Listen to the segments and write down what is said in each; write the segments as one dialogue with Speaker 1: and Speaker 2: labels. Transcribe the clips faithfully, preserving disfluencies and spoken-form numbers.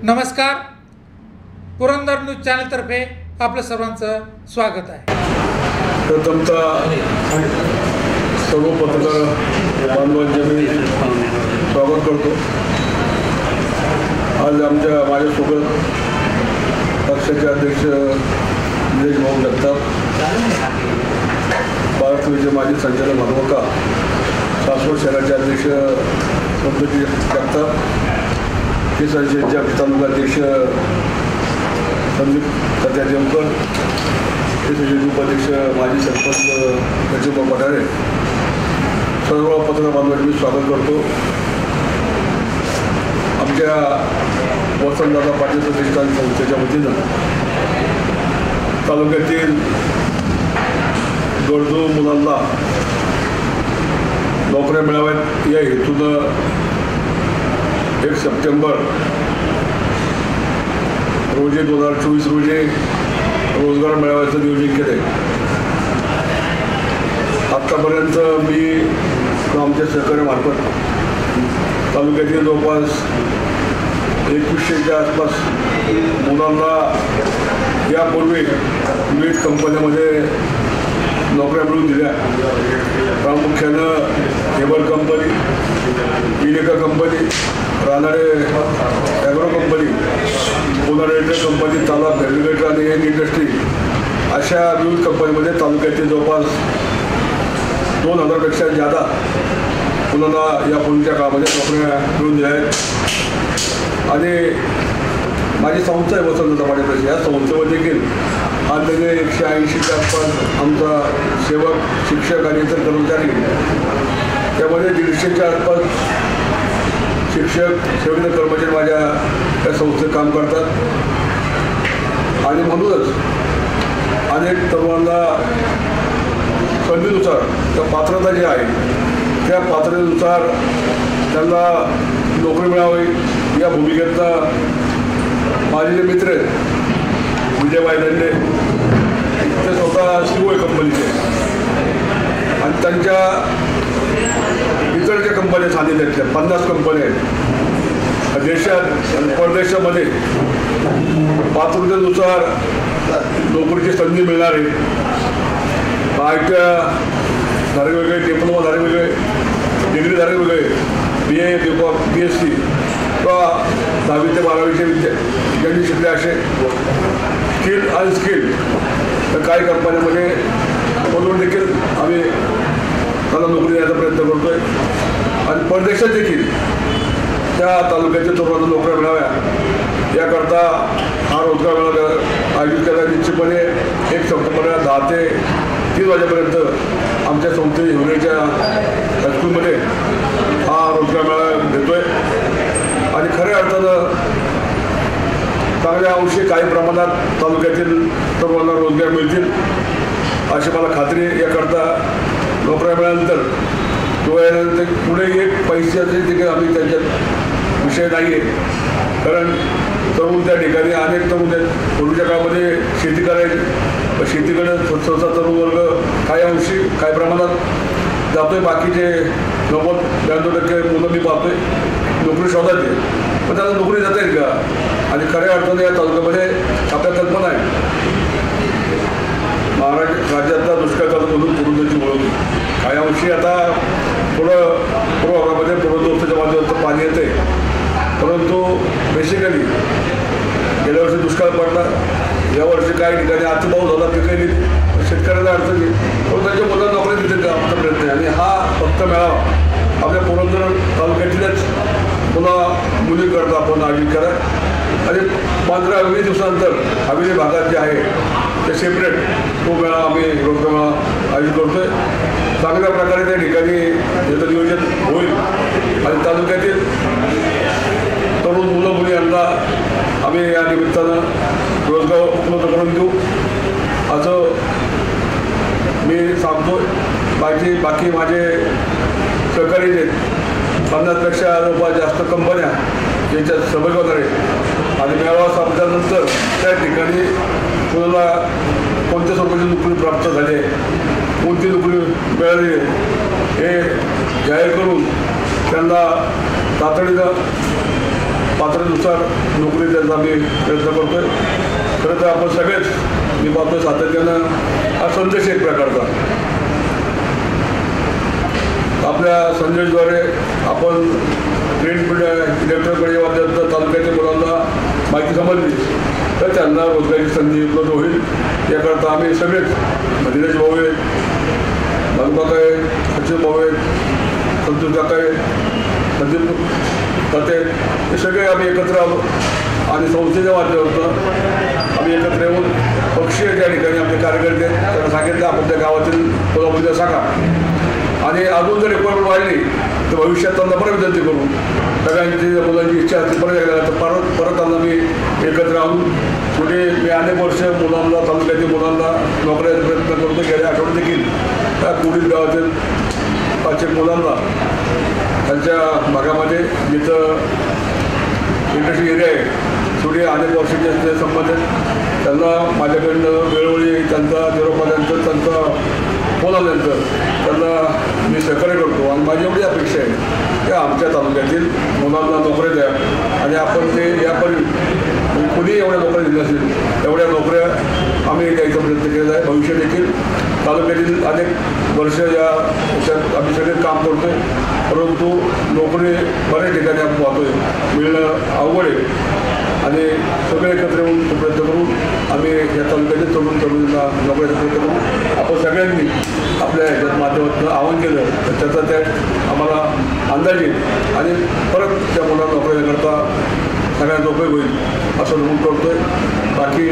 Speaker 1: नमस्कार, पुरंदर न्यूज चॅनलतर्फे आपलं सर्वांचं स्वागत आहे।
Speaker 2: प्रथमतः सर्व पत्रकार बांधवांचे मी स्वागत करतो। आज आमच्या माझ्यासोबत पक्षाचे अध्यक्ष निलेश भाऊ जगताप, बाळासाहेबचे माजी संचालक माधवका, सासवड शहराचे अध्यक्ष संतोष जगताप, केसरचे तालुका अध्यक्ष संदीप सत्या देवकर, केसरचे उपाध्यक्ष माजी सरपंच सचिव पठारे, सर्व पत्रकार बांधवांचे मी स्वागत करतो। आमच्या वसंतदादा पाटील प्रतिष्ठान संस्थेच्या वतीनं तालुक्यातील गरजू मुलांना नोकऱ्या मिळाव्यात या हेतूनं एक सप्टेंबर रोजी दोन हजार चोवीस रोजी रोजगार मेळाव्याचं नियोजन केलं आहे। आत्तापर्यंत मी आमच्या सहकार्यामार्फत तालुक्यातील जवळपास एकवीसशेच्या आसपास मुलांना यापूर्वी विविध कंपन्यामध्ये नोकऱ्या मिळवून दिल्या। प्रामुख्यानं केबल कंपनी, इलेका कंपनी, रानाडे ॲग्रो कंपनी, पुन्हा रेल्वे कंपनी, तालाब फॅब्रिकेटर आणि एन इंडस्ट्री अशा विविध कंपनीमध्ये तालुक्यातील जवळपास दोन हजारपेक्षा जादा मुलांना या पूर्वीच्या काळामध्ये नोकऱ्या मिळून दिल्या आहेत। आणि माझी संस्था आहे वसंतदादा पाटील प्रतिष्ठान, या संस्थेमध्ये देखील आज त्याने एकशे ऐंशीच्या आसपास आमचा सेवक, शिक्षक आणि इतर कर्मचारी, त्यामध्ये दीडशेच्या आसपास शिक्षक, सेवेकर कर्मचारी माझ्या त्या संस्थेत काम करतात। आणि म्हणूनच अनेक तरुणांना संधीनुसार त्या पात्रता जी आहे त्या पात्रतेनुसार त्यांना नोकरी मिळावी या भूमिकेतनं माझे जे मित्र आहेत विजय वायदंडे, ते स्वतः सी ओ आहे कंपनीचे आणि त्यांच्या इतर ज्या कंपन्या सांगितल्या पन्नास कंपन्या आहेत देशात आणि परदेशामध्ये पात्रतेनुसार नोकरीची संधी मिळणार आहे। आय टी धारे वेगळे, डिप्लोमा धारे वेगळे, डिग्री धारे वेगळे, B A B com B S C किंवा दहावी ते बारावीचे विद्या ज्यांनी शिकले असे स्किल अनस्किल तर काही कंपन्यामध्ये बोलून देखील आम्ही त्याला नोकरी द्यायचा प्रयत्न करतो आहे। आणि परदेशात देखील त्या तालुक्यातील तरुणांना नोकऱ्या मिळाव्या याकरता हा रोजगार मेळावा आयोजित केला। निश्चितपणे एक सप्टेंबर दहा ते तीन वाजेपर्यंत आमच्या संस्थे हिवरेच्या हायस्कूलमध्ये हा रोजगार मेळावा घेतो आहे। आणि खऱ्या अर्थानं चांगल्या अंशी काही प्रमाणात तालुक्यातील तरुणांना रोजगार मिळतील अशी मला खात्री याकरता नोकऱ्या मिळाल्यानंतर किंवा पुढे एक पैशाचे देखील आम्ही त्यांच्यात विषय नाही आहे। कारण तरुण त्या ठिकाणी अनेक तरुण आहेत, पूर्वीच्या काळामध्ये शेती करायची, शेतीकडे सहसा तरुण वर्ग काही अंशी काही प्रमाणात जातो आहे। बाकीचे नव्वद ब्याण्णव टक्के मुलं मी पाहतो आहे नोकरी शोधात आहे, पण त्यांना नोकरी जाता येईल का? आणि खऱ्या अर्थाने या तालुक्यामध्ये आपल्या कल्पना आहे महाराष्ट्र राज्यातला दुष्काळ तालुका म्हणून पुरंदरची ओळख काही अंशी आता थोडं पूर्व भागामध्ये पूर्वदोस्तच्या माध्यमातून पाणी येते, परंतु बेसिकली गेल्या वर्षी दुष्काळ पडला, यावर्षी काही ठिकाणी अतिपाऊस झाला, पिकं शेतकऱ्यांना अडचणी, पण त्यांच्या मुलांना नोकरी देते आमचा प्रयत्न आहे। आणि हा फक्त मेळावा आपल्या पुरंदर तालुक्यातीलच पुन्हा मुलींकरता आपण आयोजित करा आणि पंधरा वीस दिवसानंतर हवेली भागात जे आहे ते सेपरेट तो मेळावा आम्ही रोजगार मेळावा आयोजित करतो आहे। चांगल्या प्रकारे त्या ठिकाणी याचं नियोजन होईल आणि तालुक्यातील तरुण मुलं मुली यांना आम्ही या निमित्तानं रोजगार उपलब्ध करून देऊ असं मी सांगतो। बाकी बाकी माझे सहकारी आहेत, पन्नासपेक्षा जवळपास जास्त कंपन्या यांच्यात सहभागी होणार आहे। आणि मेळावा संपल्यानंतर त्या ठिकाणी कोणाला कोणत्या स्वरूपाची नोकरी प्राप्त झाली आहे, कोणती नोकरी मिळाली हे जाहीर करून त्यांना तातडीनं पात्रतेनुसार नोकरी द्यायचा आम्ही प्रयत्न करतो आहे. खरं तर आपण सगळेच मी पाहतो सातत्यानं हा संदेश एक प्रकारचा आपल्या संदेशद्वारे आपण प्रिंट मीडिया इलेक्ट्रॉनिक मीडियावर तालुक्याच्या मुलांना माहिती समजली तर त्यांना रोजगाराची संधी उपलब्ध होईल. याकरता आम्ही सगळेच दिनेश भाऊ आहेत, मधुकाका आहेत, सचिन भाऊ आहेत, संतोष काका आहेत, संदीप ताते, हे सगळे आम्ही एकत्र आलो आणि संस्थेच्या माध्यमातून आम्ही एकत्र येऊन पक्षीय ज्या ठिकाणी आपले कार्यकर्ते आहेत त्यांना सांगितलं आपण त्या गावातील कोल्हापूरला सांगा आणि अजून जर रिक्वायरमेंट वाढली तर भविष्यात त्यांना परत विनंती करू. सगळ्यांची मुलांची इच्छा असते परत एकदा तर परत परत त्यांना मी एकत्र आणून पुढे मी अनेक वर्ष मुलांना तालुक्यातील मुलांना नोकऱ्याचा प्रयत्न करतो. गेल्या आठवड्यात देखील त्या कुडीत गावातील पाच एक मुलांना त्यांच्या भागामध्ये जिथं इंडस्ट्री एरिया आहे थोडी अनेक वर्षाचे असले संबंधित त्यांना माझ्याकडनं वेळोवेळी त्यांचा निरोपाल्यानंतर त्यांचा फोन आल्यानंतर त्यांना मी सहकार्य करतो आणि माझी एवढी अपेक्षा आहे की आमच्या तालुक्यातील मुलांना नोकऱ्या द्या आणि आपण ते यापूर्वी कुणी एवढ्या नोकऱ्या दिल्या असतील एवढ्या नोकऱ्या आम्ही द्यायचा प्रयत्न केलेला आहे. भविष्य देखील तालुक्यातील अनेक वर्ष या याच्यात आम्ही सगळे काम करतो आहे परंतु नोकरी बऱ्याच ठिकाणी आपण पाहतो आहे मिळणं अवघड आहे आणि सगळे एकत्र येऊन प्रयत्न करून आम्ही या तालुक्यातील तरुण तरुणींना नोकऱ्याचा प्रयत्न करून आपण सगळ्यांनी आपल्या ह्याच्यात माध्यमातून आवाहन केलं तर त्याचा त्या आम्हाला अंदाज येईल आणि परत त्या मुलांना नोकऱ्याकरता सगळ्यांचा उपयोग होईल असं नमूद करतो आहे. बाकी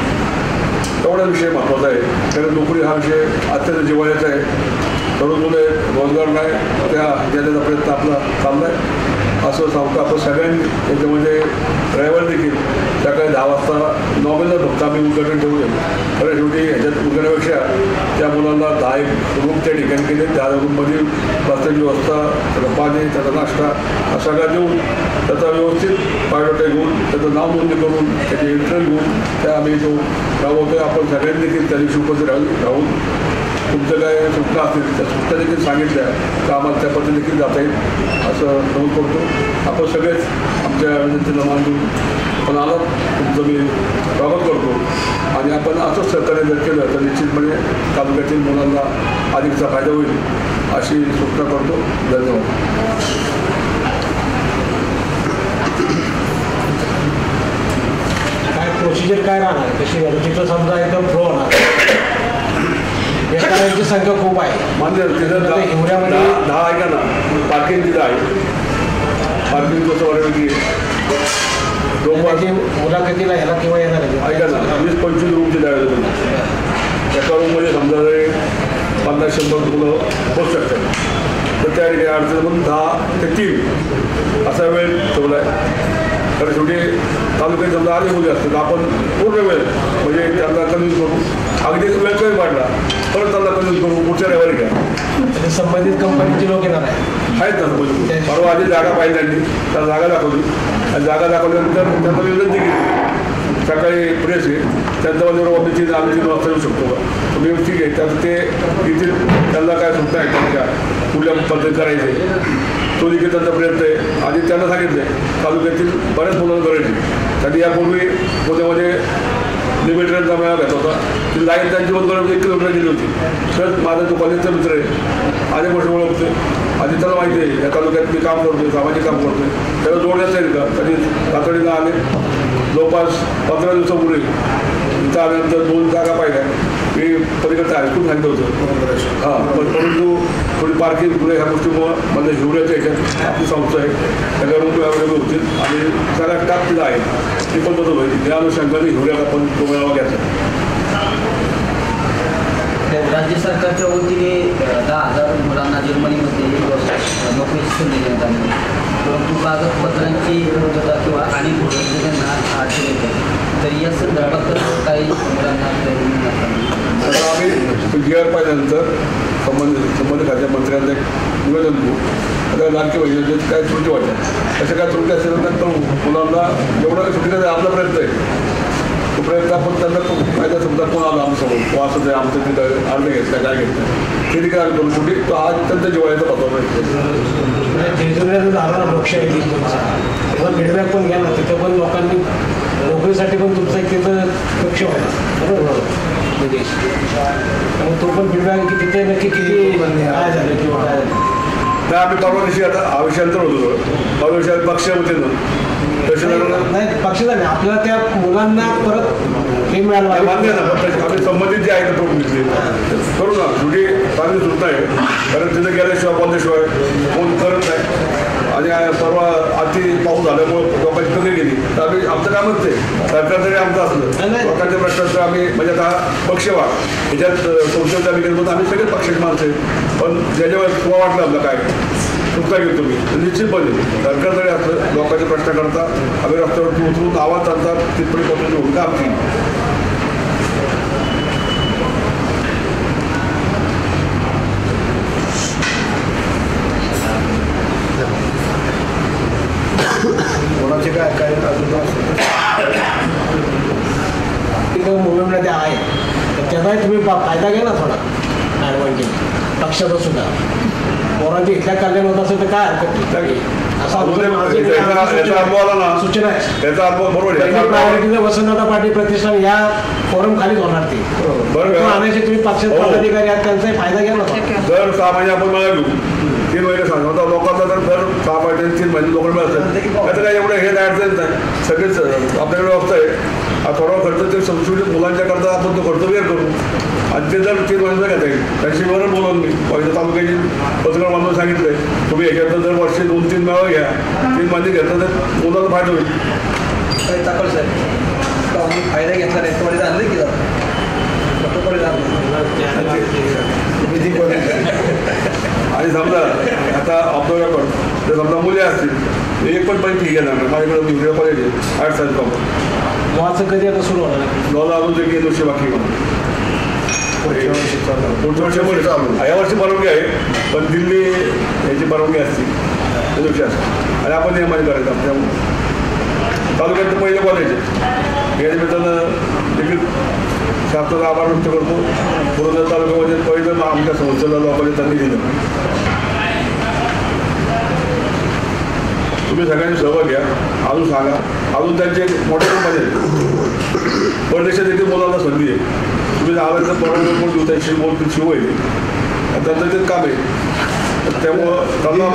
Speaker 2: एवढा विषय महत्त्वाचा आहे कारण नोकरी हा विषय अत्यंत जिव्हाळ्याचा आहे. तरुण मुले रोजगार नाही त्या देण्याचा प्रयत्न आपला चालला आहे असं सांगतो. आपण सगळ्यांनी त्याच्यामध्ये ड्रायव्हर देखील सकाळी दहा वाजता नॉर्मलला फक्त आम्ही उद्घाटन ठेवूया कारण शेवटी ह्याच्यात उद्घाटनापेक्षा त्या मुलांना दहा एक रूम त्या ठिकाणी केले दहा रूममध्ये बसण्याची व्यवस्था त्याचा पाणी त्याचा नाश्ता हा सगळा देऊन त्याचा व्यवस्थित बायोडाटा घेऊन त्याचं नाव नोंदणी करून त्याचे इंटरव्ह्यू घेऊन त्या आम्ही तो राबवतो आहे. आपण सगळ्यांनी देखील त्या दिवशी उपस्थित राहून राहून तुमचं काय सूचना असतील त्या सूचना देखील सांगितल्या तर आम्हाला त्या पद्धती देखील जाता येईल असं नमूद करतो. आपण सगळेच आमच्या विनंतीला मानून पण आला तुमचं मी स्वागत करतो आणि आपण असंच सहकार्य जर केलं तर निश्चितपणे तालुक्यातील मुलांना अधिकचा फायदा होईल अशी सूचना करतो. धन्यवाद.
Speaker 3: काय प्रोसिजर काय राहणार कशी तिथं समजा एकदम फ्लो होणार बेकारांची संख्या खूप आहे
Speaker 2: मान्य तिथं दहा
Speaker 3: हिवऱ्यामध्ये
Speaker 2: दहा ऐका ना पार्किंग तिथं आहे पार्किंग कसं वाढवली
Speaker 3: त्याची मुलाखतीला ह्याला केव्हा येणार आहे
Speaker 2: ऐका ना वीस पंचवीस रूम तिथं आहे तुम्ही एका रूममध्ये समजा पन्नास शंभर मुलं बसू शकतात तर त्या ठिकाणी अडचण म्हणून दहा ते तीन असा वेळ ठेवला आहे. कारण शेवटी तालुक्यात समजा आले मुली असतात आपण पूर्ण वेळ म्हणजे त्यांना कन्व्हिन्स करू अगदी वेळ कमी वाढला परत त्यांना कन्व्हिन्स करू पुढच्या रविवारी घ्या.
Speaker 3: संबंधित कंपनीचे लोक येणार आहे
Speaker 2: आहेत ना म्हणजे परवा आधी जागा पाहिजे त्यांनी त्या जागा दाखवली आणि जागा दाखवल्यानंतर त्यांना विनंती केली सकाळी प्रेस आहे त्यांचा माझ्यावर आम्ही तीन आम्ही तीन वाजता येऊ शकतो का तुम्ही ठीक आहे त्याचं ते येथील त्यांना काय सुद्धा आहे त्यांच्या कुठल्या पद्धती करायचे तो देखील त्यांचा प्रयत्न आहे. आधी त्यांना सांगितलं आहे तालुक्यातील बऱ्याच मुलांना करायची त्यांनी यापूर्वी पुण्यामध्ये लिमिटेडचा मेळा घेतला होता ती लाईन त्यांची बंद करून एक किलोमीटर गेली होती. तर माझा तो कॉलेजचा मित्र आहे अनेक वर्ष ओळखते आधी त्याला माहिती आहे या तालुक्यात मी काम करतोय सामाजिक काम करतोय त्याला जोडण्याचं येईल का कधी तातडीला आले जवळपास पंधरा दिवसापूर्वी इथं आल्यानंतर दोन जागा पाहिल्या मी पलीकडचं हायस्कूल सांगितलं होतं हां पण परंतु थोडी पार्किंग पुढे ह्या गोष्टीमुळं मला हिवऱ्याच्या ह्याच्यात आपली संस्था आहे त्याच्या रूम अवेलेबल होतील आणि सगळा स्टाफ तिथं आहे ती पण बदल होईल त्या अनुषंगाने हिवऱ्यात आपण तो मेळावा घ्यायचा.
Speaker 4: राज्य सरकारच्या वतीने दहा हजार मुलांना जर्मनीमध्ये नोकरीची संधी देण्यात आली परंतु कागदपत्रांची पूर्तता किंवा अनेक गोष्टी त्यांना अडचण येते तर या संदर्भात काही मुलांना
Speaker 2: आता आम्ही जी आर पाहिल्यानंतर संबंधित संबंधित खात्या मंत्र्यांना एक निवेदन देऊ आता लाडकी बहिणीचे काय त्रुटी वाटतात अशा काय त्रुटी असेल तर मुलांना एवढा सुट्टीचा आपला प्रयत्न आहे प्रयत्न आपण त्यांना फायदा समजा कोण आला आमच्यासमोर तो असं ते आमचं तिथं अर्ध घेतलं काय घेतलं ते देखील आम्ही करू शेवटी तो आज त्यांच्या जिवाळ्याचा पत्र
Speaker 3: जेजुरीला झाला पक्ष आहे तेव्हा फीडबॅक पण घ्या ना तिथं पण लोकांनी नोकरीसाठी पण तुमचा एक तिथं पक्ष होता बरोबर निदेश त्यामुळे तो पण फीडबॅक की तिथे नक्की किती काय झालं किंवा काय झालं
Speaker 2: नाही आम्ही परवा दिवशी आता आविष्यांतर होतो परवा दिवशी आम्ही पक्ष होते ना तहसीलदारांना
Speaker 3: नाही पक्षाचा नाही आपल्याला त्या मुलांना परत हे मिळालं
Speaker 2: मान्य आहे ना पण आम्ही संबंधित जे आहे ना तो घेतले करू ना शेवटी चांगली सूचना आहे कारण तिथे गेल्याशिवाय बोलल्याशिवाय कोण करत नाही आणि परवा अति पाऊस झाल्यामुळे लोकांची कमी गेली तर आम्ही आमचं कामच ते सरकार जरी आमचं असलं लोकांच्या प्रश्नाचं आम्ही म्हणजे आता पक्षवार ह्याच्यात संसदेच्या मिटिंगमधून आम्ही सगळे पक्षाचे माणसं आहे पण ज्याच्यावर तुम्हाला वाटलं आपलं काय सुद्धा घेतो तुम्ही निश्चितपणे सरकार जरी असलं लोकांचे प्रश्न करता आम्ही रस्त्यावरती उतरून आवाज चालतात तिथपर्यंत पोहोचण्याची भूमिका आमची
Speaker 3: कोणाचे काय काय मुवमेंटमध्ये आहे तर त्याचाही तुम्ही फायदा घ्या ना थोडा ॲडव्हान्टेज पक्षाचा सुद्धा पोरांची इथल्या कल्याण होत असेल तर काय हरकत नाही असा
Speaker 2: अनुभव आला ना
Speaker 3: सूचना आहे
Speaker 2: त्याचा अनुभव बरोबर आहे
Speaker 3: प्रायोरिटीचं वसंतदादा पाटील प्रतिष्ठान या फोरम खालीच होणार ती बरोबर आणायचे तुम्ही पक्षाचे पदाधिकारी आहात त्यांचाही फायदा घ्या ना
Speaker 2: दर सहा महिने आपण मला घेऊ तीन महिने सांगतो आता लोकांना तर दर सहा महिने तीन महिने लोकांना मिळतात आता काय एवढं हे अडचण नाही सगळेच आपल्याकडे व्यवस्था आहे थोडा खर्च ते संशोधित मुलांच्या करता आपण तो खर्च वेळ करू आणि ते जर तीन महिन्याचा घेता येईल त्याची बरं बोलवून मी पहिल्या तालुक्याची पत्रकार बांधून सांगितलंय तुम्ही ह्याच्यात जर वर्षी दोन तीन मेळा घ्या तीन महिने घेतलं तर मुलाचा फायदा होईल
Speaker 4: ताकद साहेब फायदा घेतला नाही थोडे झाले की
Speaker 2: आणि समजा आता ऑब्झर्व आपण जर समजा मुले असतील एक पण पण ठीक आहे ना माझ्याकडे व्हिडिओ कॉलेज आहे आर्ट सायन्स कॉलेज
Speaker 3: वाचं कधी आता सुरू होणार
Speaker 2: नॉला अजून ते गेलो वर्षी बाकी पुढच्या वर्षी चालू या वर्षी परवानगी आहे पण दिल्ली याची परवानगी असते त्या दिवशी असते आणि आपण नियमाने करायचं आपल्या तालुक्यात पहिलं कॉलेज आहे या निमित्तानं देखील शासनाचा आभार व्यक्त करतो पुरंदर तालुक्यामध्ये पहिलं आमच्या संस्थेला लोकांनी त्यांनी दिलं तुम्ही सगळ्यांनी सहभाग घ्या अजून सांगा अजून त्यांचे मोठे कंपनी आहेत परदेशात देखील मुलांना संधी आहे तुम्ही आवाज परवानगी कोण देऊ त्यांची बोल शिव आहे त्यांचं ते काम आहे त्यामुळं त्यांना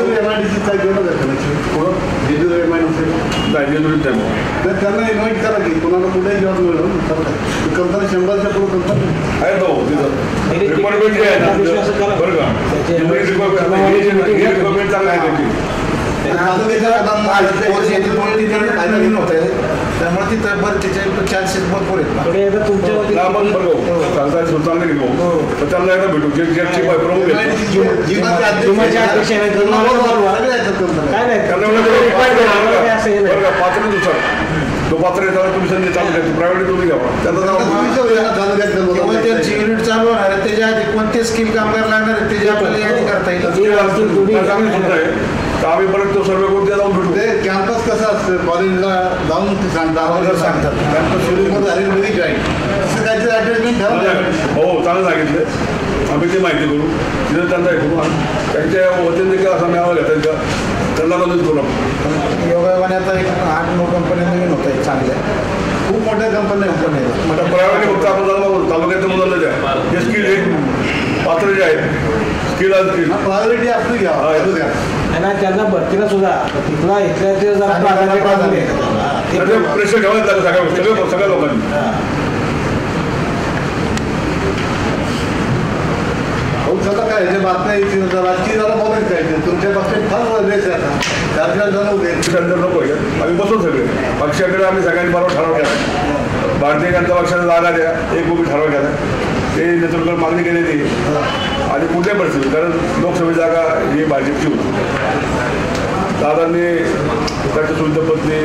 Speaker 5: त्यांना इन्व्हाइट करा की कोणाला कुठेही जॉब मिळून कंपनी शंभरच्या पुढे कंपनी
Speaker 2: आहे तो तिथं रिक्वायरमेंट जे आहे ना बरं का रिक्वायरमेंट चांगलं आहे त्याची
Speaker 5: त्यामुळे तिथं बरं तिचे चान्सेस भरपूर आहेत
Speaker 3: तुमच्या
Speaker 2: आपण बरं सांगता चांगलं घेऊ तर त्यांना एकदा भेटू जे जेटची प्रमुख पात्रनुसार तो पात्र येताना तुम्ही संधी चालू घ्या प्रायव्हेट तुम्ही घ्यावा
Speaker 5: त्यांना त्यांची युनिट चालू होणार आहे त्याच्या आधी कोणते स्किल कामगार लागणार आहे त्याची आपल्याला यादी करता येईल
Speaker 2: चांगली सुद्धा आहे तर आम्ही परत तो सर्वे करून जाऊन भेटू
Speaker 5: ते कॅम्पस कसं असतं कॉलेजला जाऊन ते सांगतात सांगतात कॅम्पस शेड्यूलमध्ये झालेली जॉईन असं काहीतरी ॲडजस्टमेंट ठरवलं
Speaker 2: हो चांगलं सांगितलं आम्ही ते माहिती करू तिथं त्यांचा हे करू त्यांच्या वतीने देखील असा मेळावा घेता त्यांना मदत करू आपण
Speaker 5: योगायोगाने आता एक आठ नऊ कंपन्या नवीन होत आहेत चांगल्या खूप मोठ्या कंपन्या कंपन्या आहेत
Speaker 2: आता प्रायव्हेट फक्त आपण जाऊन तालुक्याच्या मुलांना द्या जे स्किल आहे पात्र जे आहेत स्किल आणि स्किल
Speaker 5: प्रायोरिटी आपली घ्या
Speaker 3: आणि त्यांना भरतीला सुद्धा तिथला इथल्या ते जरा
Speaker 2: प्रेशर ठेवायला लागलं सगळ्या सगळ्या सगळ्या लोकांनी
Speaker 5: हो सगळं काय जे बातम्या येतील राजकीय जरा बोलायचं काय तुमच्या बाबतीत फार रेस आहे आता चार चार जण होते
Speaker 2: नको आहे आम्ही बसू सगळे पक्षाकडे आम्ही सगळ्यांनी बरोबर ठराव केला भारतीय जनता पक्षाला जागा द्या एक गोष्टी ठराव केला ते नेतृत्व मागणी केलेली आणि कुठल्याही परिस्थितीत कारण लोकसभा जागा ही भाजपची होती दादांनी त्याच्या सुविधा पत्नी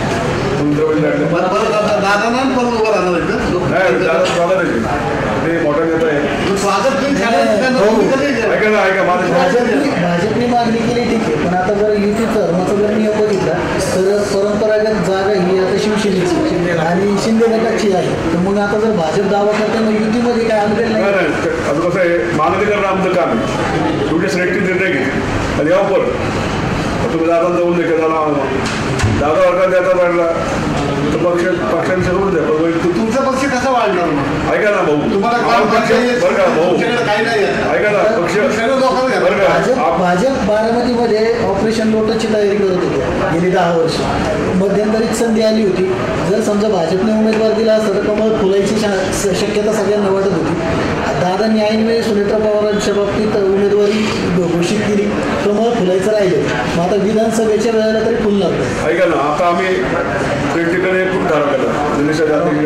Speaker 5: दादा नाही पण उभं राहणार
Speaker 2: नाही दादा दादा ते मोठा नेता आहे
Speaker 5: स्वागत
Speaker 2: ऐका ना ऐका माझं
Speaker 4: भाजपने मागणी केली ठीक आहे पण आता जर युती धर्माचा जर नियम बघितला तर परंपरागत जागा ही आता शिवसेनेची आणि शिंदे गटात
Speaker 6: पक्षाची आहे. तर मग आता जर भाजप दावा करताना युतीमध्ये काय अनुभव
Speaker 2: नाही
Speaker 6: नाही?
Speaker 2: नाही आता कसं आहे, मागणी करणं आमचं काम आहे. शेवटी श्रेष्ठी निर्णय घेतले आणि यावर पण तुम्ही दादा जाऊन दे दादा दादा वर्गात द्यायचा वाढला तर पक्ष पक्षाने सोडून द्या. पण तू
Speaker 5: तुमचा पक्ष कसा वाढणार मग?
Speaker 2: ऐका ना भाऊ,
Speaker 5: तुम्हाला
Speaker 2: हा पक्ष बरं का भाऊ,
Speaker 5: तुमच्याकडे काही नाही आहे.
Speaker 2: ऐका ना पक्ष
Speaker 5: सगळं लोकांना
Speaker 2: बरं का
Speaker 6: भाजप
Speaker 2: आप-
Speaker 6: भाजप बारामतीमध्ये ऑपरेशन लोटसची तयारी करत होते गेली दहा वर्ष. मध्यंतरीत संधी आली होती. जर समजा भाजपने उमेदवार दिला असता तर कमळ फुलायची शा- स- शक्यता सगळ्यांना वाटत होती. दादांनी ऐनवेळी सुनेत्रा पवारांच्या बाबतीत उमेदवारी घ- घोषित केली, कमळ फुलायचं राहिलं. मग आता विधानसभेच्या वेळेला तरी फुल लागतं.
Speaker 2: ऐका ना आता आम्ही प्रेक्षकाने खूप ठराव केला दिनेश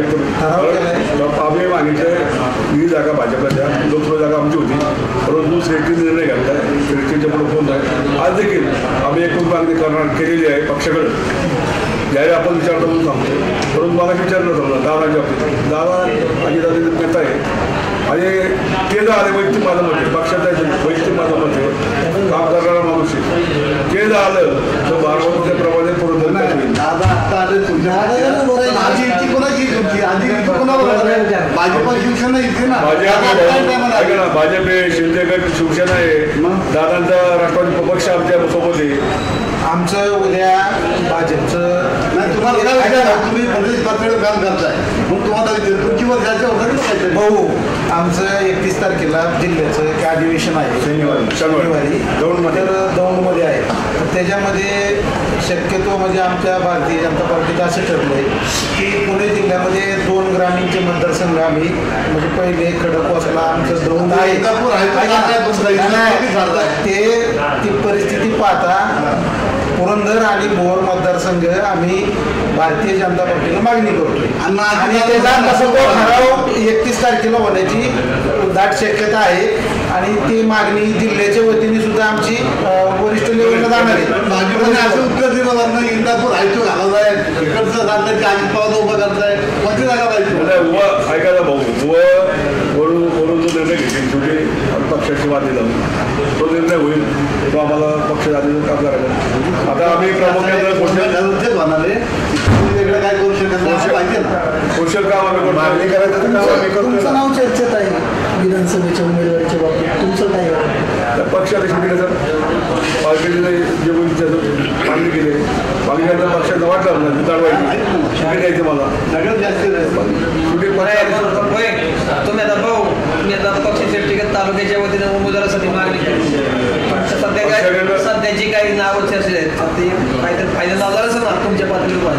Speaker 2: आम्ही मागितले ही जागा भाजपला द्या, लोकसभा जागा आमची होती, परंतु श्रेष्ठी निर्णय घातला आहे. श्रेष्ठीच्या पुढे फोन आहे. आज देखील आम्ही एकूण मागणी करणार केलेली आहे पक्षाकडे, ज्यावेळी आपण विचारतो म्हणून सांगतो. परंतु मला विचारलं समजा दादाच्या बाबतीत, दादा आणि दादा नेता आहे आणि ते जर आले वैयक्तिक माझं मत आहे, पक्षात जायचं वैयक्तिक माझं मत आहे, काम करणारा माणूस आहे. ते जर आलं तर बारामतीच्या प्रमाणे पूर्ण
Speaker 5: दादा आता आले तुमच्या पक्षात. आधी युती कोणाची तुमची? आधी युती कोणावर होणार? भाजप शिवसेना युती ना.
Speaker 2: भाजप
Speaker 5: आता काय time ला
Speaker 2: ऐका ना, भाजप आहे, शिंदे गट, शिवसेना आहे, दादांचा राष्ट्रवादी पक्ष आमच्या सोबत आहे.
Speaker 7: आमचं उद्या भाजपचं
Speaker 5: नाही तुम्हाला काय विचार तुम्ही प्रदेश पातळीवर काम करताय मग तुम्हाला विचार तुमची वर जायचं होतं ना.
Speaker 7: भाऊ आमचं एकतीस तारखेला जिल्ह्याचं एक अधिवेशन आहे
Speaker 2: शनिवारी
Speaker 7: शनिवारी
Speaker 2: दौंडमध्ये.
Speaker 7: तर दौंडमध्ये आहे. तर त्याच्यामध्ये शक्यतो म्हणजे आमच्या भारतीय जनता पार्टीचं असं ठरलं आहे की पुणे जिल्ह्यामध्ये दोन ग्रामीणचे मतदारसंघ आम्ही म्हणजे पहिले खडकवासला आमचं दौंड आहे.
Speaker 5: इंदापूर आहे,
Speaker 7: ऐका ना,
Speaker 5: काय दुसरं आहे?
Speaker 7: नाही,
Speaker 5: झालं
Speaker 7: ते ती परिस्थिती पाहता पुरंदर आणि भोर मतदारसंघ आम्ही भारतीय जनता पार्टीला मागणी करतोय
Speaker 5: आणि
Speaker 7: आणि त्याचा कसं तो ठराव एकतीस तारखेला होण्याची दाट शक्यता आहे आणि ती मागणी जिल्ह्याच्या वतीने सुद्धा आमची अं, वरिष्ठ लेवलला जाणार आहे.
Speaker 5: भाजपने असं उत्तर दिलं वरनं इंदापूर हायचो घालत आहे, इकडचं सांगताय की आम्ही पावलं उभं करताय, कोणती जागा पाहिजे?
Speaker 2: नाही, उभं ऐकायला भाऊ उभं वरून वरून जो निर्णय घेतली शेवटी आम्ही पक्षाची वादी लावून तो निर्णय होईल तो आम्हाला पक्ष आधीच काम करायचं. आता आम्ही प्रामुख्याने
Speaker 5: कोणत्या
Speaker 2: कौशल
Speaker 5: घालून तेच म्हणाले की तुम्ही वेगळं काय करू शकत नाही असं पाहिजे ना.
Speaker 2: कौशल काम आम्ही करतो. मागणी करायचं तर काम आम्ही
Speaker 6: तुमचं तुमचं
Speaker 2: करतो.
Speaker 6: नाव चर्चेत आहे विधानसभेच्या उमेदवारीच्या बाबतीत. तुमचं काय आहे?
Speaker 2: त्या पक्षाला शेवटी कसं पार्टीने जे कोणी त्याचं मागणी केली मागणी करायला पक्षाला वाटलं ना चालवायची शेवटी द्यायचं मला
Speaker 5: सगळ्यात जास्त
Speaker 2: शेवटी पक्षाला
Speaker 4: होय तुम्ही आता भाऊ तुम्ही आता पक्ष व्यक्तिगत तालुक्याच्या वतीनं उमेदवारासाठी मागणी केली. सध्या काय सध्याची काही नावं चर्चेत आहेत तर ते काहीतरी फायदा लावणारच ना तुमच्या पातळीवर.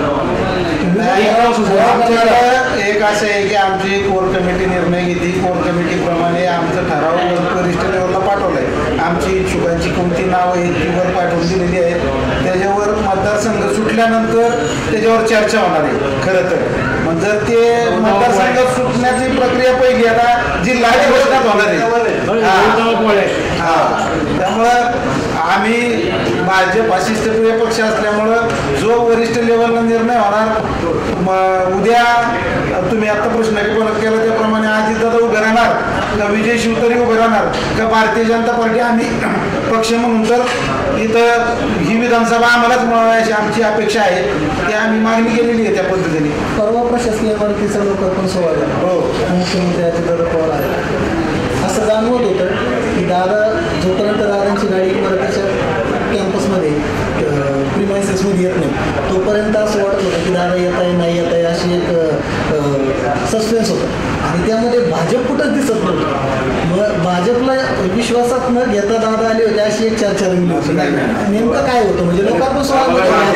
Speaker 7: आमच्याकडं एक असं आहे की आमची कोर कमिटी निर्णय घेतली. कोर कमिटीप्रमाणे आमचं ठराव वरिष्ठ लेवलला पाठवलं आहे. आमची इच्छुकांची कोणती नावं आहेत ती वर पाठवून दिलेली आहेत. त्याच्यावर मतदारसंघ सुटल्यानंतर त्याच्यावर चर्चा होणार आहे खरं तर. मग जर ते मतदारसंघ सुटण्याची प्रक्रिया पहिली आता जिल्हा घोषणात होणार आहे. हा. हा. त्यामुळं आम्ही भाजप हा शिस्तप्रिय पक्ष असल्यामुळं जो वरिष्ठ लेवलला निर्णय होणार म- उद्या तुम्ही आता प्रश्न केला त्याप्रमाणे अजितदादा उभे राहणार का विजय शिवतरी उभे राहणार का भारतीय जनता पार्टी आम्ही पक्ष म्हणून तर इथं ही विधानसभा आम्हालाच मिळवायची आमची अपेक्षा आहे ती आम्ही मागणी केलेली आहे त्या पद्धतीने.
Speaker 6: परवा प्रशासकीय इमारतीचा लोकार्पण सोहळा झाला.
Speaker 7: हो
Speaker 6: मुख्यमंत्री अजितदादा पवार आहे. असं जाणवत होतं की दादा जोपर्यंत दादांची गाडी इमारतीच्या कॅम्पसमध्ये प्रिमायसेसमध्ये येत नाही तोपर्यंत असं वाटत होतं की दादा येत आहे नाही येत आहे अशी एक सस्पेन्स होतं आणि त्यामध्ये भाजप कुठंच दिसत नव्हतं. मग भाजपला विश्वासात न घेता दादा आले होते अशी एक चर्चा रंगली होती. नेमकं काय होतं म्हणजे लोकार्पण सोहळा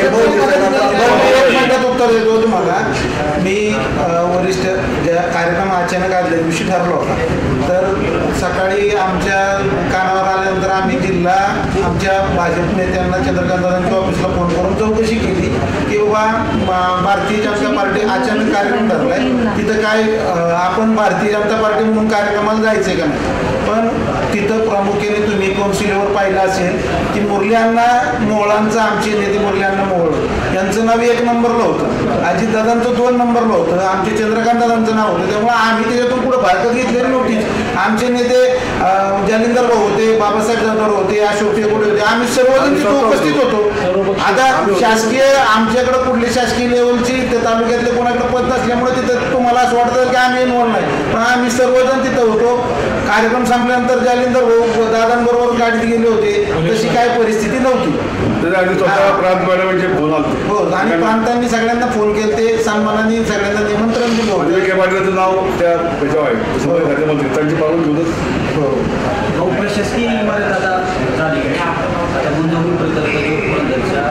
Speaker 7: एक मिनिटात उत्तर देतो तुम्हाला. मी अ, वरिष्ठ ज्या कार्यक्रम अचानक आदल्या दिवशी ठरला होता तर सकाळी आमच्या कानावर आल्यानंतर आम्ही जिल्हा आमच्या भाजप नेत्यांना चंद्रकांतदादांच्या ऑफिसला फोन करून चौकशी केली की बाबा म- भारतीय जनता पार्टी अचानक कार्यक्रम ठरलाय तिथं काय अ, आपण भारतीय जनता पार्टी म्हणून कार्यक्रमाला जायचंय का नाही. पण तिथं प्रामुख्याने तुम्ही कौन्सिलवर पाहिलं असेल की मुरली अण्णा मोहळांचं आमचे नेते मुरली अण्णा मोहोळ यांचं नाव एक नंबरला होतं, अजितदादांचं दोन नंबरला होतं, आमचे चंद्रकांतदादांचं नाव होतं. त्यामुळे आम्ही त्याच्यातून पुढे भारतात घेतलेली नव्हती. आमचे नेते अं, जालिंदर भाऊ होते, बाबासाहेब जाधव होते, अशोक टेकोडे होते, आम्ही सर्वजण तिथे उपस्थित होतो. आता शासकीय आमच्याकडे कुठली शासकीय लेवलची त्या तालुक्यातले कोणाकडे पद नसल्यामुळे तिथं तुम्हाला तुम्हाला असं वाटतं की आम्ही इन्व्हॉल्व नाही, पण आम्ही सर्वजण तिथं होतो. कार्यक्रम संपल्यानंतर जालिंदर भाऊ दादांबरोबर गाडीत गेले होते, तशी काय परिस्थिती नव्हती.
Speaker 2: आणि स्वतः प्रांत मॅडमांचे फोन आले
Speaker 7: हो, आणि प्रांतांनी सगळ्यांना फोन केले, ते सन्मानाने सगळ्यांना निमंत्रण दिलं होतं.
Speaker 2: विखे पाटलाचं नाव त्या त्याच्यावर आहे मंत्री, त्यांची पालन घेऊनच.
Speaker 4: हो, प्रशासकीय मर्यादा झाली आता गुंतवणूक प्रकल्प जो पुरंदरच्या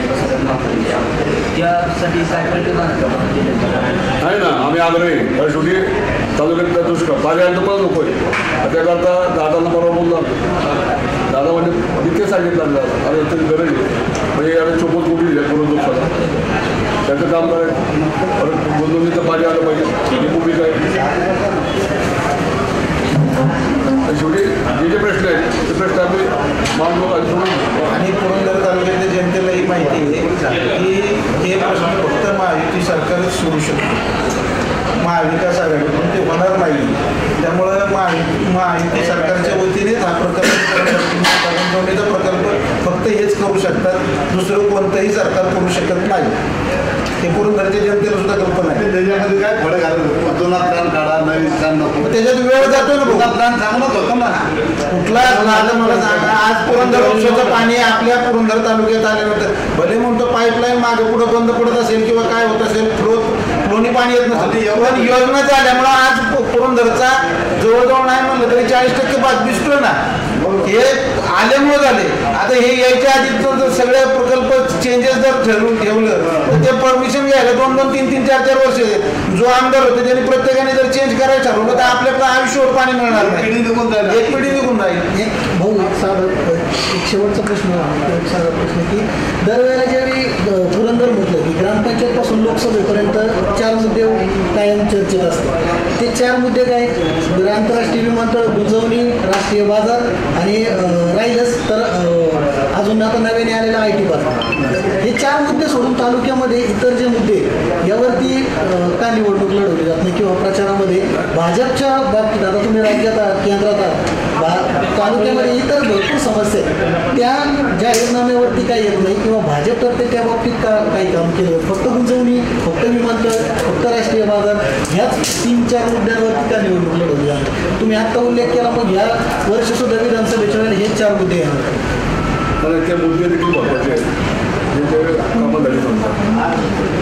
Speaker 4: त्यासाठी काय प्रयत्न
Speaker 2: आहे ना, आम्ही आग्रही कारण शेवटी तालुक्यात दुष्काळ पाण्याचं पण नको आहे. त्याकरता दादांना बरोबर बोलला, दादा म्हणजे मी ते सांगितलं दादा अरे तरी गरज आहे म्हणजे याला चोपत कोटी दिल्या पूर्ण दुष्काळा त्याचं काम करायचं. परत गुंतवणुकीचं पाणी आलं पाहिजे ही भूमिका आहे. शेवटी जे जे प्रश्न आहेत ते प्रश्न आम्ही मांडलो
Speaker 7: आणि पुरंदर तालुक्यातल्या जनतेलाही माहिती आहे की हे प्रश्न फक्त महायुती सरकारच सोडू शकतो, महाविकास आघाडीतून ते होणार नाही. त्यामुळं महायु महायुती सरकारच्या वतीनेच हा प्रकल्प गुंतवणुकीचा प्रकल्प फक्त हेच करू शकतात, दुसरं कोणतंही सरकार करू शकत नाही. हे पुरंदरच्या जनतेला सुद्धा कल्पना आहे.
Speaker 5: त्याच्यामध्ये काय फळं घालत जुना प्लॅन काढा, नवीन प्लॅन नको,
Speaker 7: त्याच्यात वेळ जातो ना.
Speaker 5: जुना प्लॅन चांगलाच होता ना.
Speaker 7: कुठला आता मला सांगा, आज पुरंदर उपशाचं पाणी आपल्या पुरंदर तालुक्यात आल्यानंतर भले म्हणतो पाईपलाईन मागे पुढे बंद पडत असेल किंवा काय होत असेल, फ्लो फ्लोनी पाणी येत नसेल, पण योजना झाल्यामुळं आज पुरंदरचा जवळजवळ नाही म्हणलं तरी चाळीस टक्के भाग दिसतोय ना. हे आल्यामुळे झाले. आता हे यायच्या आधी सगळे प्रकल्प चेंजेस जर ठरवून ठेवलं तर ते परमिशन घ्यायला दोन दोन तीन तीन चार चार वर्ष. जो आमदार होते त्यांनी प्रत्येकाने जर चेंज करायचं ठरवलं तर आपल्याकडे आयुष्यभर पाणी मिळणार नाही, एक पिढी निघून जाईल.
Speaker 6: एक भाऊ एक साधा एक शेवटचा प्रश्न एक साधा प्रश्न की दरवेळेला ज्यावेळी पुरंदर म्हटलं की ग्रामपंचायतपासून लोकसभेपर्यंत चार मुद्दे कायम चर्चेत असतात. ते चार मुद्दे काय? आंतरराष्ट्रीय विमानतळ, बुजवणी, राष्ट्रीय बाजार आणि राहिलंच तर अजून आता नव्याने आलेला आय टी पार्क. हे चार मुद्दे सोडून तालुक्यामध्ये इतर जे मुद्दे यावरती का निवडणूक लढवली जात नाही किंवा प्रचारामध्ये भाजपच्या बाबतीत आता तुम्ही राज्यात आहात, केंद्रात आहात, भा तालुक्यामध्ये इतर भरपूर समस्या आहेत त्या जाहीरनाम्यावरती काही येत नाही किंवा भाजपतर्फे त्या बाबतीत का काही काम केलं? फक्त गुंजवणी, फक्त विमानतळ, फक्त राष्ट्रीय बाजार ह्याच तीन चार मुद्द्यांवरती का निवडणूक लढवली जाते? तुम्ही आत्ता उल्लेख केला, मग ह्या वर्षसुद्धा विधानसभेच्या वेळेला हे चार मुद्दे येणार.
Speaker 2: तर ते मुद्दे देखील महत्त्वाचे आहेत जे ते कामं झाली समजा.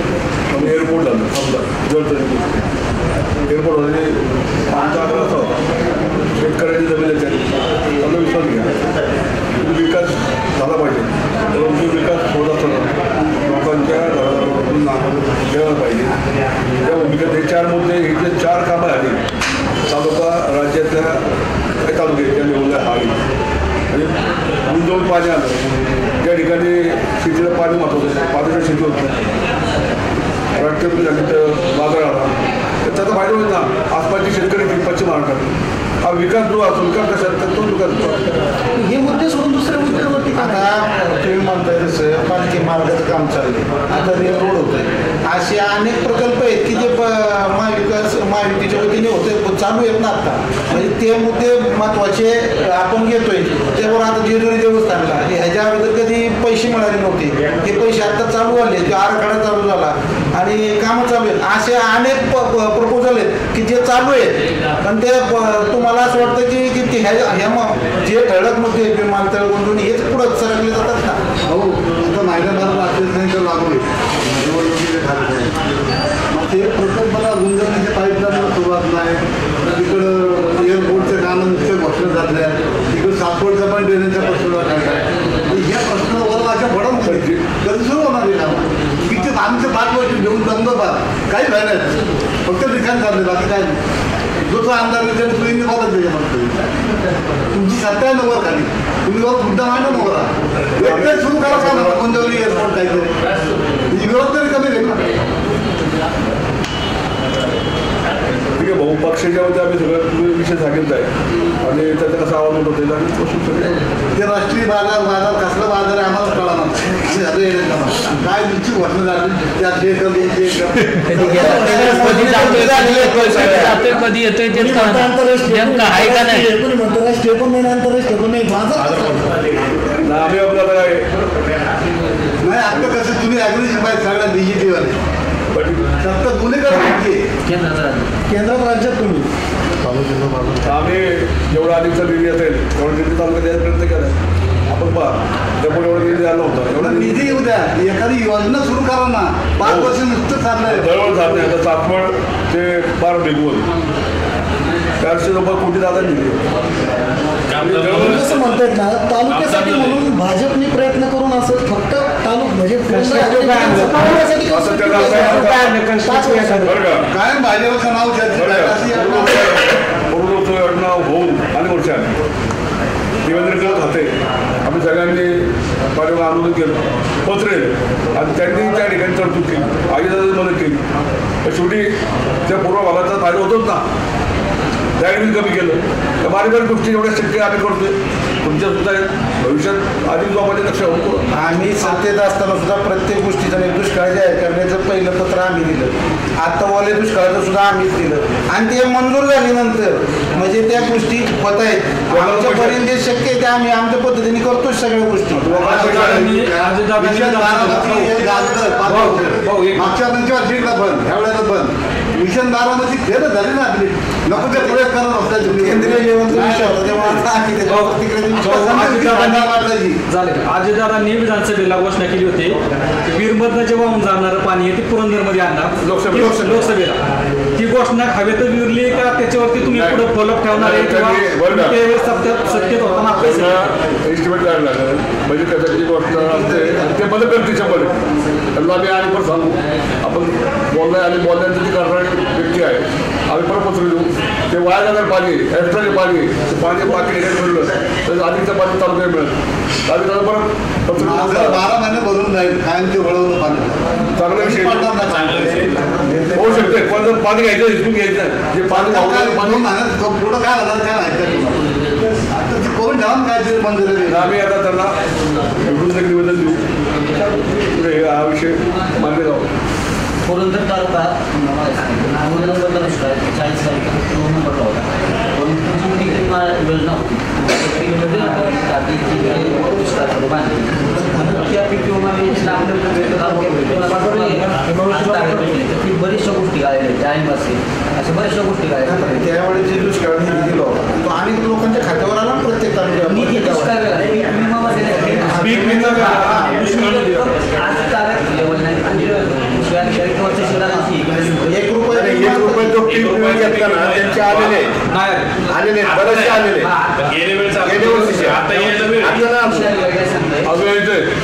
Speaker 2: पण एअरपोर्ट झालं समजा जर तरी एअरपोर्ट झाले आमचा आग्रह असा होता शेतकऱ्यांची जमीन त्याला विश्वास घ्या, विकास झाला पाहिजे, परंतु विकास होत असताना लोकांच्या घराघरातून घ्यायला पाहिजे. त्या भूमिकेत हे चार मुद्दे हे जे चार कामं झाली तालुका राज्यातल्या काही तालुक्याच्या लेवलला हवी म्हणजे गुंतवून पाणी आलं ज्या ठिकाणी शेतीला पाणी महत्त्वाचं पाण्याच्या शेती होत नाही, राष्ट्रीय झाली तर बाजार आला तर त्याचा फायदा होईल ना. आसपासचे शेतकरी पश्चिम महाराष्ट्रात हा विकास जो असतो विकास कशात तर तो विकास.
Speaker 6: हे मुद्दे सोडून दुसऱ्या मुद्द्यांवरती
Speaker 7: आता तुम्ही म्हणताय तसं पालखी मार्गाचं काम चालू आहे, आता रेल रोड होत आहे, असे अनेक प्रकल्प आहेत की जे महाविकास महायुतीच्या वतीने होते चालू आहेत ना आता. म्हणजे ते मुद्दे महत्वाचे आपण घेतोय. त्यावर आता जेजुरी देवस्थानला ह्याच्या अगोदर कधी पैसे मिळाले नव्हते, हे पैसे आता चालू झाले, ते आराखडा चालू झाला आणि कामं चालू आहेत. असे अनेक प्रपोजल आहेत की जे चालू आहेत, पण ते तुम्हाला असं वाटतं की की ह्या ह्या मग जे ठळक मुद्दे विमानतळ गुंतवून हेच पुढं सरकले जातात ना.
Speaker 5: हो, आता महिन्याभरात असेल नाही तर लागू मग ते प्रकल्पाला गुंतवणुकीच्या पाईपलाईनला सुरुवात नाही, तिकडं एअरपोर्टचं कामं नुसतं घोषणा झाल्या, तिकडं सासवडचा पण ड्रेनेजचा प्रश्न काढला आहे. ह्या प्रश्नावर अशा भडम पाहिजे कधी सुरू होणार आहे कामं किती आमचं पाच वर्ष घेऊन बंद पाच काही व्हायला फक्त लिखाण चालले बाकी काय नाही. जो तो आमदार तुम्ही बघत तुमची सत्ता आहे नवर खाली तुम्ही बघ मुद्दा मांडा नवर एकच सुरू करा का गुंतवणी एअरपोर्ट काहीतरी विरोध तरी कमी देणार.
Speaker 2: ठीक आहे भाऊ पक्षाच्या वरती आम्ही सगळं विषय सांगितलं आहे आणि त्याचा कसा आवाज होतो त्याला
Speaker 5: ते राष्ट्रीय बाजार बाजार कसला बाजार आहे आम्हाला कळणार आम्ही सगळे येणार काय निश्चित घोषणा झाली त्यात हे कर
Speaker 8: कधी येतोय ते आहे का नाही
Speaker 6: आंतरराष्ट्रीय पण नाही आंतरराष्ट्रीय पण नाही बाजार
Speaker 2: आम्ही आपल्याला काय
Speaker 5: नाही आता कसं तुम्ही ॲग्रेसिव्ह पाहिजे सगळ्या बीजेपीवाले फक्त गुन्हेगार माहिती आहे
Speaker 4: केंद्राचं राज्य
Speaker 6: केंद्रात राज्यात तुम्ही
Speaker 2: आम्ही जेवढा आधीचा निधी असेल तेवढा निधी तालुक्यात द्यायचा प्रयत्न केला. आपण पहा त्यामुळे एवढा निधी आला होता
Speaker 5: एवढा
Speaker 2: एवढा
Speaker 5: निधी येऊ द्या, एखादी योजना सुरू करा ना. पाच वर्ष नुसतं चाललंय.
Speaker 2: जवळ जात नाही. आता चाकवड ते बार बेगवत चारशे रुपये कोटी दादा दिले.
Speaker 6: तुम्ही जसं म्हणतायत ना, तालुक्यासाठी म्हणून भाजपने प्रयत्न करून असं फक्त तालुक म्हणजे पावण्यासाठी
Speaker 2: असं त्याला असं बरं का
Speaker 5: कायम भाजपचं नाव चर्चेत आहे. अशी
Speaker 2: पूर्ण योजना होऊन आणि वर्ष आली देवेंद्र करत होते. आम्ही सगळ्यांनी पाठिंबा आंदोलन केलं पत्रे आणि त्यांनी त्या ठिकाणी तरतूद केली. आजीदादाची मदत केली. पण शेवटी त्या पूर्व भागाचा फायदा होतोच ना. त्यावेळी कमी केलं तर बारीक बारीक गोष्टी एवढ्या शक्य आम्ही करतोय. तुमच्या सुद्धा भविष्यात अधिक जोपाचे लक्ष होतो.
Speaker 7: आम्ही सत्तेत असताना सुद्धा प्रत्येक गोष्टीचं एक दुष्काळ जाहीर करण्याचं पहिलं पत्र आम्ही दिलं. आता ओले दुष्काळाचं सुद्धा आम्हीच दिलं आणि ते मंजूर झाल्यानंतर म्हणजे त्या गोष्टी होत आहेत. आमच्यापर्यंत जे शक्य आहे ते आम्ही आमच्या पद्धतीने करतोच सगळ्या गोष्टी.
Speaker 5: मिशन बारामती हे गाजलं पाच वर्ष. मागच्या पंचवार्षिकला बंद, ह्या वेळेला बंद. मिशन बारामती फेर झाली ना आपली. नको ते पुढे करत असतात.
Speaker 7: केंद्रीय लेवलचा विषय होता तेव्हा आता आम्ही त्याच्यावर
Speaker 3: झाले. अजितदादांनी विधानसभेला घोषणा केली होती की वीरमधनं जे वाहून जाणारं पाणी आहे ते पुरंदरमध्ये आणणार
Speaker 2: लोकसभेला.
Speaker 3: लोकसभेला ती घोषणा हवेत विरली का त्याच्यावरती तुम्ही पुढे फॉलोअप ठेवणार आहे किंवा त्यावेळेस सत्तेत सत्तेत होताना आपल्या
Speaker 2: एस्टिमेट काढायला लागेल म्हणजे त्याच्याची गोष्ट असते ते मला करते शंभर त्यांना आम्ही आणि पण सांगू आपण बोललाय आणि बोलण्याचं ती करणारी व्यक्ती आहे. आम्ही परत पत्र देऊ ते वाया जाणार पाणी एक्स्ट्राचे पाणी ते पाणी बाकी ठिकाणी मिळलं तर आधीचं पाणी तालुक्यात मिळत आधी त्याला परत पत्र
Speaker 5: बारा महिने भरून जाईल. कायम ते वळवलं पाणी.
Speaker 2: चांगला विषय होऊ शकते. पण जर पाणी घ्यायचं हिसकून घ्यायचं जे पाणी
Speaker 5: पाणी
Speaker 2: पाणी
Speaker 5: पुढं काय झालं काय माहिती आता ते करून ठेवा काय तरी बंद झाले.
Speaker 2: आम्ही आता त्यांना भेटून एक निवेदन देऊ पुढे हा विषय मान्य जाऊ.
Speaker 4: पुरंदर तालुका दोन नंबरला दुष्काळ चाळीस तारखेला दोन नंबरला होता. पण तुमची पीक विमा योजना होती दुष्काळ बांधली त्या पीक विमा योजना ती बऱ्याचशा गोष्टी आलेल्या आहेत. टाईम असेल अशा बऱ्याचशा गोष्टी आलेल्या आहेत.
Speaker 7: त्यावेळी जे दुष्काळ निधी दिला होता तो अनेक लोकांच्या खात्यावर आला प्रत्येक
Speaker 4: निधी दुष्काळ पीक विमा
Speaker 3: पीक विमा
Speaker 4: आज तारीख लेवल नाही
Speaker 7: एक रुपये एक रुपये जो पीक विमा घेतला ना त्यांचे आलेले आलेले बरेचसे आलेले गेल्या वर्षीचे आता
Speaker 2: अजून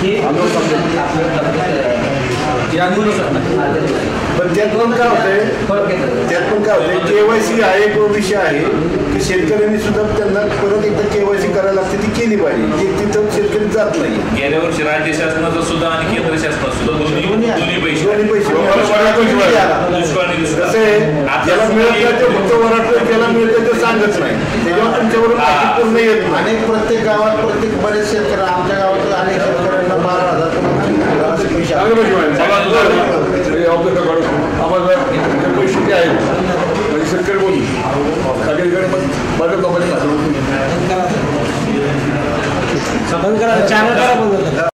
Speaker 7: पण त्यात पण काय होतंय त्यात पण काय होतंय केवायसी हा एक विषय आहे की शेतकऱ्यांनी सुद्धा त्यांना परत एकदा केवायसी करायला लागते ती केली पाहिजे. ती तिथं शेतकरी जात नाही.
Speaker 9: गेल्या वर्षी राज्य शासनाचं सुद्धा आणि केंद्र शासनाचं सुद्धा दोन्ही दोन्ही पैसे
Speaker 7: दोन्ही पैसे
Speaker 9: दुष्काळ निधी सुद्धा.
Speaker 7: कसं आहे ज्याला मिळत नाही ते फक्त वराटलं ज्याला मिळतं ते सांगत नाही. त्याच्यावर तुमच्यावरून बाकी पूर्ण येत नाही. अनेक प्रत्येक गावात प्रत्येक बरेच शेतकरी आमच्या गावात अनेक शेतकऱ्यांना बारा हजार
Speaker 2: आम्हाला पैसे जे आहेत